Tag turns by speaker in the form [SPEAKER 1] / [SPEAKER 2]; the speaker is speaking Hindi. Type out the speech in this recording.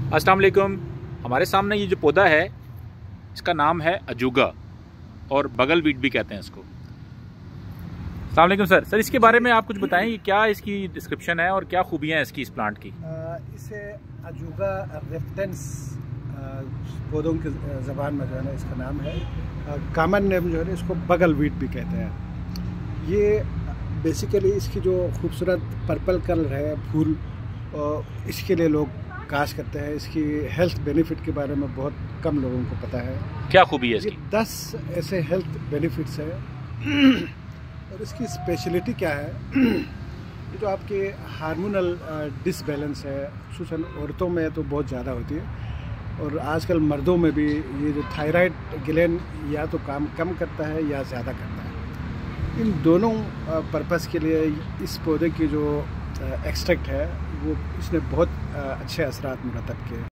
[SPEAKER 1] अस्सलाम वालेकुम। हमारे सामने ये जो पौधा है इसका नाम है अजूगा और बगल वीट भी कहते हैं इसको। अस्सलाम वालेकुम सर। सर इसके बारे में आप कुछ बताएं, ये क्या इसकी डिस्क्रिप्शन है और क्या खूबियां हैं इसकी, इस प्लांट की?
[SPEAKER 2] इसे अजूगा रेफ्टेंस पौधों की ज़बान में जो है ना इसका नाम है। कॉमन नेम जो है ना इसको बगल वीट भी कहते हैं। ये बेसिकली इसकी जो खूबसूरत पर्पल कलर है फूल, इसके लिए लोग काश करते हैं। इसकी हेल्थ बेनिफिट के बारे में बहुत कम लोगों को पता है।
[SPEAKER 1] क्या खूबी है इसकी?
[SPEAKER 2] 10 ऐसे हेल्थ बेनिफिट्स हैं और इसकी स्पेशलिटी क्या है ये जो आपके हार्मोनल डिसबैलेंस है, खुसूसन औरतों में तो बहुत ज़्यादा होती है और आजकल मर्दों में भी ये जो थायराइड ग्लैंड या तो काम कम करता है या ज़्यादा करता है। इन दोनों पर्पस के लिए इस पौधे की जो एक्सट्रैक्ट है वो इसने बहुत अच्छे असरात मुरतब किए।